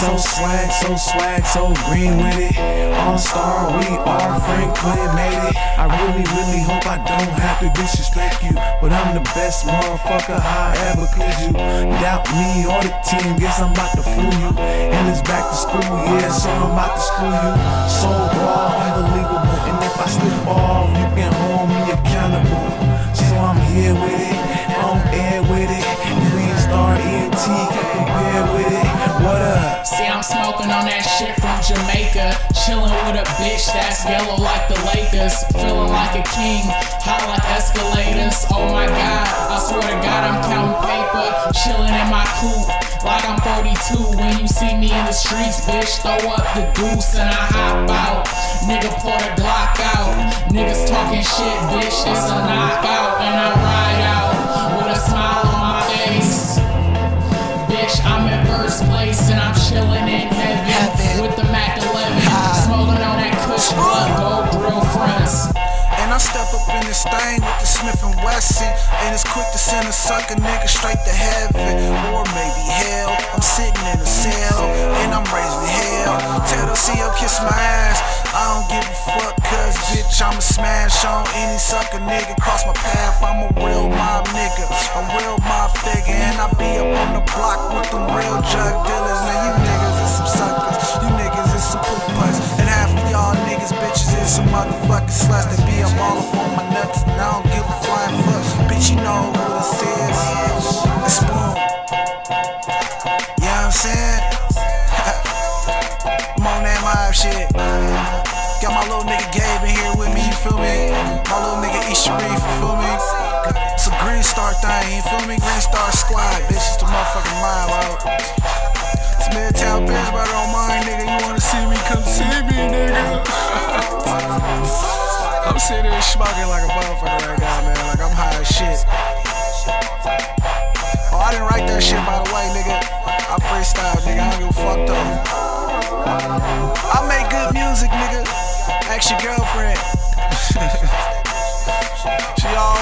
So swag, so green with it. All-star, we are, Franklin made it. I really hope I don't have to disrespect you, but I'm the best motherfucker I ever could you. Doubt me or the team, guess I'm about to fool you. And it's back to school, yeah, so I'm about to screw you. So raw, unbelievable, and if I slip off, you can hold me accountable. So I'm here with it, on air with it. Green Star ENT, can't compare with it. What up? See, I'm smoking on that shit from Jamaica, chilling with a bitch that's yellow like the Lakers, feeling like a king, hot like escalators. Oh my God, I swear to God I'm counting paper, chilling in my coupe like I'm 42. When you see me in the streets, bitch, throw up the deuce and I hop out. Nigga pull the Glock out, niggas talking shit, bitch, it's a knockout, and I ride out with a smile on my face. Bitch, I'm in first place and I'm chilling in heaven with the Mac 11, smoking on that Kush blood, gold grill fronts. And I step up in this thing with the Smith & Wesson, and it's quick to send a sucker nigga straight to heaven, or maybe hell. I'm sitting in a cell, and I'm raising hell. Tell the CO kiss my ass, I don't give a fuck, cause bitch I'ma smash on any sucker nigga cross my path. I'm a real mob nigga, a real mob figure, and I be up on the block with them real drug dealers. Now you niggas is some suckers, you niggas is some poop butts, and half of y'all niggas bitches is some motherfucking sluts that be up all up on my nuts, and I don't give a flying fuck. Bitch, you know who this is. It's Spoon. You know what I'm saying? I'm on that mob shit. Got my little nigga Gabe in here with me, you feel me? My little nigga Sharif, you feel me? It's a Green Star thing, you feel me? Green Star Squad, bitch, it's the motherfucking mob out. It's Midtown Benz, but I don't mind, nigga. You wanna see me, come see me, nigga. I'm sitting there smoking like a motherfucker right now, man. Like I'm high as shit. Oh, I didn't write that shit, by the way, nigga. I freestyle, nigga. I don't give a fuck though. I make good music, nigga. Ask your girlfriend. She all